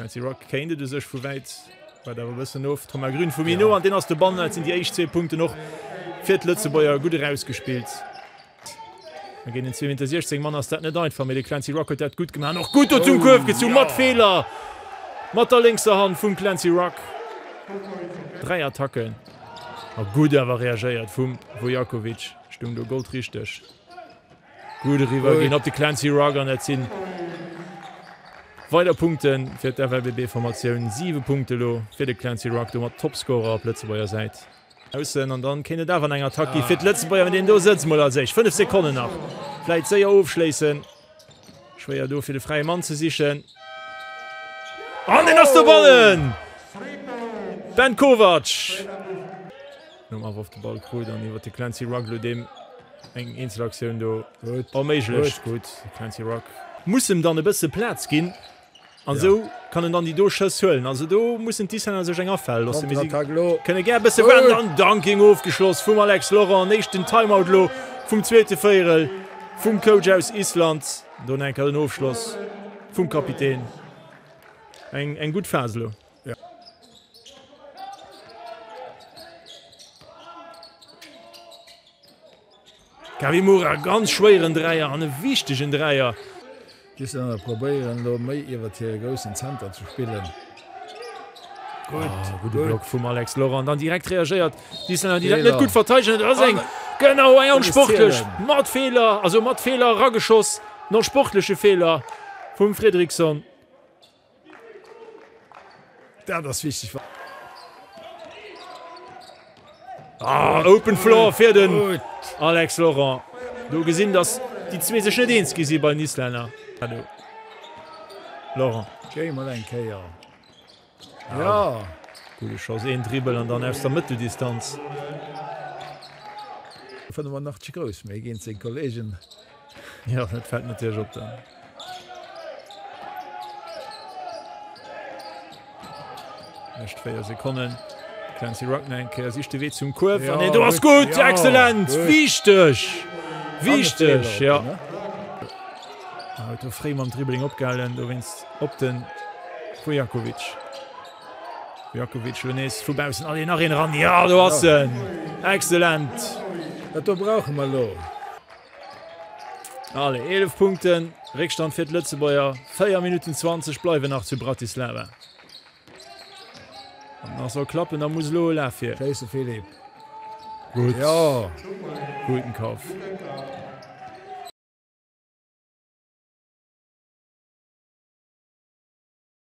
Clancy Rock kennt du sech vu weit bei der bisschen oft Thomas Grün von mir an den aus der Band sind die echt 2 Punkte noch vier Lützebäuer gut rausgespielt. Wir gehen in 2016 Mann aus net einfach mit Clancy Rock hat gut gemacht noch gut zum Kurf gezogen mat Fehler Matter linkster Hand vum Clancy Rock 3 Attacken gut war reagiert vum Vojakovic stimmt du Gold richtig gute River gehen op die Clancy Rock an sinn weiter Punkten fir der WB Formationun 7 Punkte lo fir de Clancy Rock du mat Topscorer Plätze beier seit aussen an dann kenne da van enger Attack fir letzte Beier den do sitzt mal sech 5 Sekunden nach vielleicht seier aufschleessen schwer do fir de freie Mann ze sichchen an den aus der Ballen Ben Kovac auf den Ball cool dann iwwer die Clancy Rock lo dem eng Interaktion do méiglech gut Clancy Rock muss dann e bisse Platz ginn an so kann dann die Doschëss hëllen also do muss die sech enger fell kënne ger bisse an Danking aufgeschloss vum Alex Laurent nächten Timeout lo vum zweete Féel vum Coach aus Island don enker den Aufschloss vum Kapitän eng gut Faselo. Kawimura ganz schweren Dreier an e wichtigen Dreier. probieren méi iwwer hier großen Center zu spielen. Gut Block vum Alex Laurent dann direkt reagiert. Die net gut verteidigt genau eng sportlech Matfehler also Matfehler Rageschoss noch sportliche Fehler vum Fredriksson. Das wichtig war. Open Floor fir den Alex Laurent. Du gesinn dass die zwe sech net eens gesi bei Nislänner. Hallo. Laurent. Keier. Ja. Gute Chance en Dribbel an dann erst der Mitteldistanz. Fan war nach Chigos méi gin se Kollegen. Ja net fällt net Dir op dann. Nicht 4 Sekunden. Clancy Rocknenke sichte we zum Kurf ja, du hast gut ja, exzellent wichtig wichtig ja du frei am Dribbling opgehalen du winst op den Vojakovic vubausen alle nach ran ja du hast exzellent dat brauchen mal lo alle 11 Punkten Rückstand fir Lützebäuer 4 Minuten 20 bleiwe nach zu Bratislava. Nach so klappen da muss lo lafir Philipp gut ja guten Kauf